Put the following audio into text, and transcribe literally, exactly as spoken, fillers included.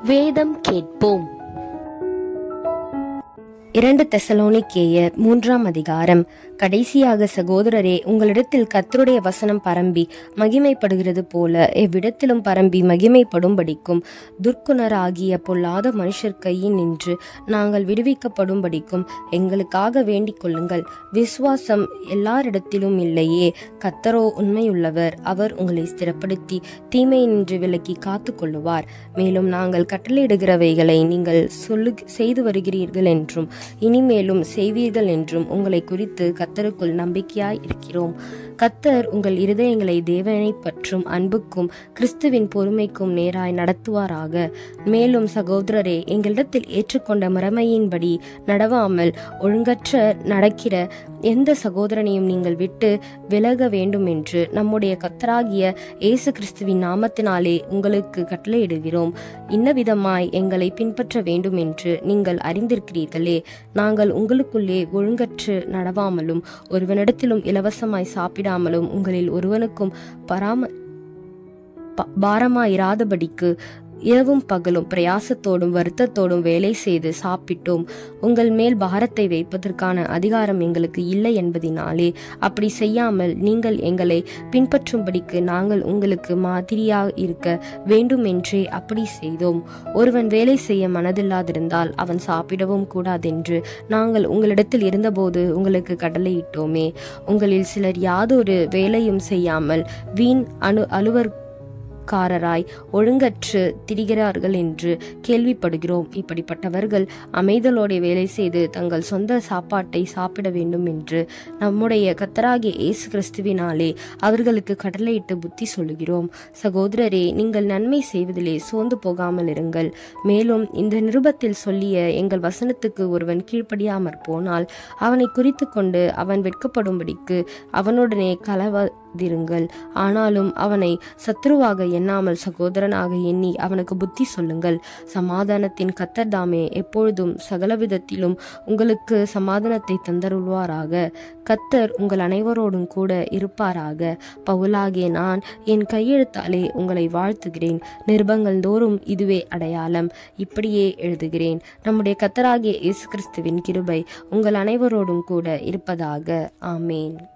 வேதம் கேட்போம். இரண்டு தெசலோனிக்கேயர் மூன்றாம் அதிகாரம். கடைசியாக சகோதரரே, உங்களிடத்தில் கர்த்தருடைய வசனம் பரம்பி மகிமைப்படுகிறது போல எவ்விடத்திலும் பரம்பி மகிமைப்படும்படிக்கும் துர்க்குணராகிய பொல்லாத மனுஷர் கையில் நின்று நாங்கள் விடுவிக்கப்படும்படிக்கும் எங்களுக்காக வேண்டிக் கொள்ளுங்கள். விசுவாசம் எல்லாரிடத்திலும் இல்லையே, கர்த்தரோ உண்மையுள்ளவர். அவர் உங்களை ஸ்திரப்படுத்தி தீமையை நின்று விலக்கி காத்து கொள்ளுவார். மேலும் நாங்கள் கட்டளையிடுகிறவைகளை நீங்கள் சொல்லு செய்து வருகிறீர்கள் என்றும் இனிமேலும் செய்வீர்கள் என்றும் உங்களை குறித்து கர்த்தருக்குள் நம்பிக்கையாய் இருக்கிறோம். கர்த்தர் உங்கள் இருதயங்களை தேவனை பற்றும் அன்புக்கும் கிறிஸ்துவின் பொறுமைக்கும் நேராய் நடத்துவாராக. மேலும் சகோதரரே, எங்களிடத்தில் ஏற்றுக்கொண்ட முறைமையின்படி நடவாமல் ஒழுங்கற்ற நடக்கிற எந்த சகோதரனையும் நீங்கள் விட்டு விலக வேண்டும் என்று நம்முடைய கர்த்தராகிய இயேசு கிறிஸ்துவின் நாமத்தினாலே உங்களுக்கு கட்டளையிடுகிறோம். இன்னவிதமாய் எங்களை பின்பற்ற வேண்டும் என்று நீங்கள் அறிந்திருக்கிறீர்களே. நாங்கள் உங்களுக்குள்ளே ஒழுங்கற்று நடவாமலும் ஒருவனிடத்திலும் இலவசமாய் சாப்பிடாமலும் உங்களில் ஒருவனுக்கும் பராம பாரமாயிராதபடிக்கு இரவும் பகலும் பிரயாசத்தோடும் வருத்தத்தோடும் வேலை செய்து சாப்பிட்டோம். உங்கள் மேல் பாரத்தை வைப்பதற்கான அதிகாரம் எங்களுக்கு இல்லை என்பதினாலே அப்படி செய்யாமல் நீங்கள் எங்களை பின்பற்றும்படிக்கு நாங்கள் உங்களுக்கு மாதிரியாக இருக்க வேண்டும் என்றே அப்படி செய்தோம். ஒருவன் வேலை செய்ய மனதில்லாதிருந்தால் அவன் சாப்பிடவும் கூடாதென்று நாங்கள் உங்களிடத்தில் இருந்தபோது உங்களுக்கு கட்டளையிட்டோமே. உங்களில் சிலர் யாதொரு வேலையும் செய்யாமல் வீண் அணு அலுவற் காரராய் ஒழுங்கற்று திரிகிறார்கள் என்று கேள்விப்படுகிறோம். இப்படிப்பட்டவர்கள் அமைதலோட வேலை செய்து தங்கள் சொந்த சாப்பாட்டை சாப்பிட வேண்டும் என்று நம்முடைய கர்த்தராகிய இயேசு கிறிஸ்துவினாலே அவர்களுக்கு கடலையிட்டு புத்தி சொல்லுகிறோம். சகோதரரே, நீங்கள் நன்மை செய்வதிலே சோர்ந்து போகாமல் இருங்கள். மேலும் இந்த நிருபத்தில் சொல்லிய எங்கள் வசனத்துக்கு ஒருவன் கீழ்ப்படியாமற் போனால் அவனை குறித்து கொண்டு அவன் வெட்கப்படும்படிக்கு அவனுடனே கலவதிருங்கள். ஆனாலும் அவனை சத்ருவாக எண்ணாமல் சகோதரனாக எண்ணி அவனுக்கு புத்தி சொல்லுங்கள். சமாதானத்தின் கர்த்தர் தாமே எப்பொழுதும் சகலவிதத்திலும் உங்களுக்கு சமாதானத்தை தந்தருள்வாராக. கர்த்தர் உங்கள் அனைவரோடும் கூட இருப்பாராக. பவுலாகிய நான் என் கையெழுத்தாலே உங்களை வாழ்த்துகிறேன். நிருபங்கள் தோறும் இதுவே அடையாளம். இப்படியே எழுதுகிறேன். நம்முடைய கர்த்தராகிய இயேசு கிறிஸ்துவின் கிருபை உங்கள் அனைவரோடும் கூட இருப்பதாக. ஆமேன்.